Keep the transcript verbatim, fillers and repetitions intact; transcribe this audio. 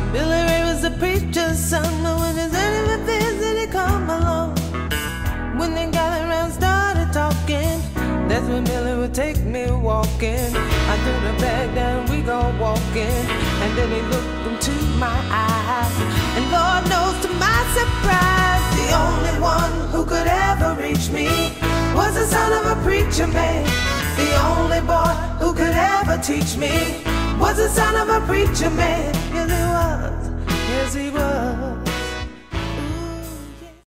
Billy Ray was the preacher's son, but when his enemy visited, come along. When they gathered around, started talking, that's when Billy would take me walking. I threw the bag down, we go walking, and then he looked into my eyes, and Lord knows to my surprise, the only one who could ever reach me was the son of a preacher man. The only boy who could ever teach me was the son of a preacher man. Yes, he was. Yes, he was.